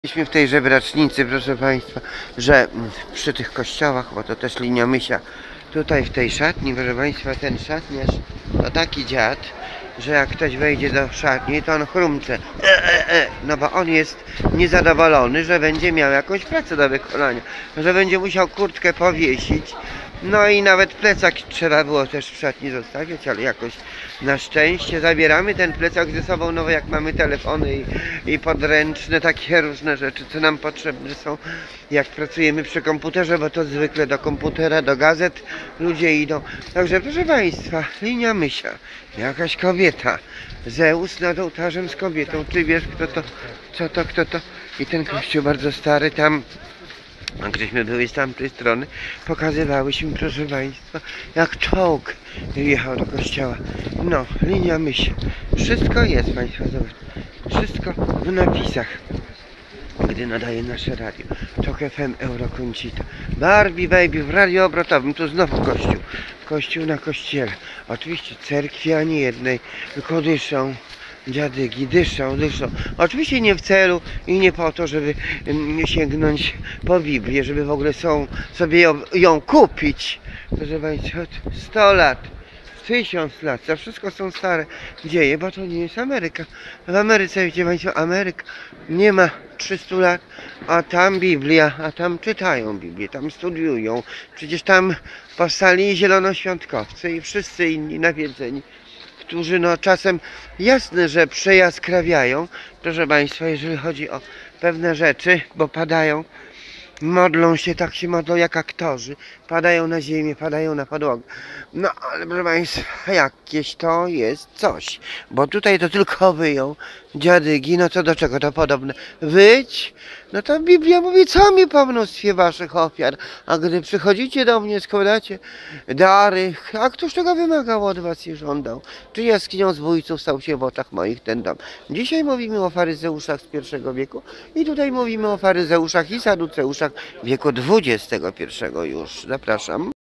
Byliśmy w tej żebracznicy, proszę Państwa, że przy tych kościołach, bo to też linia Mysia, tutaj w tej szatni, proszę Państwa, ten szatniarz to taki dziad, że jak ktoś wejdzie do szatni, to on chrumcze, no bo on jest niezadowolony, że będzie miał jakąś pracę do wykonania, że będzie musiał kurtkę powiesić. No i nawet plecak trzeba było też w szatni zostawiać, ale jakoś na szczęście zabieramy ten plecak ze sobą, no bo jak mamy telefony i podręczne, takie różne rzeczy, co nam potrzebne są, jak pracujemy przy komputerze, bo to zwykle do komputera, do gazet ludzie idą. Także proszę Państwa, linia Mysia, jakaś kobieta, Zeus nad ołtarzem z kobietą, czy wiesz kto to? I ten kościół bardzo stary tam. Gdyśmy byli z tamtej strony, pokazywałyśmy, proszę Państwa, jak czołg jechał do kościoła. No, linia Mysia. Wszystko jest, Państwo, zobacz. Wszystko w napisach. Gdy nadaje nasze radio. Tok FM Eurokoncita. Barbie Baby w radio obrotowym. Tu znowu kościół. Kościół na kościele. Oczywiście cerkwi ani jednej, tylko dyszą. Dziadygi dyszą. Oczywiście nie w celu i nie po to, żeby sięgnąć po Biblię, żeby w ogóle sobie ją kupić. Proszę Państwa, 100 lat, 1000 lat, to wszystko są stare dzieje, bo to nie jest Ameryka. W Ameryce, wiecie Państwo, Ameryka nie ma 300 lat, a tam Biblia, a tam czytają Biblię, tam studiują. Przecież tam powstali zielonoświątkowcy i wszyscy inni nawiedzeni, którzy no czasem jasne, że przejaskrawiają, proszę Państwa, jeżeli chodzi o pewne rzeczy, bo padają, modlą się, tak się modlą jak aktorzy, padają na ziemię, padają na podłogę. No ale proszę Państwa, jakieś to jest coś, bo tutaj to tylko wyją dziadygi, no to do czego to podobne? Wyć? No to Biblia mówi, co mi po mnóstwie waszych ofiar, a gdy przychodzicie do mnie, składacie dary, a któż tego wymagał od was i żądał? Czy jaskinią zbójców stał się w oczach moich ten dom? Dzisiaj mówimy o faryzeuszach z I wieku i tutaj mówimy o faryzeuszach i saduceuszach wieku XXI już. Zapraszam.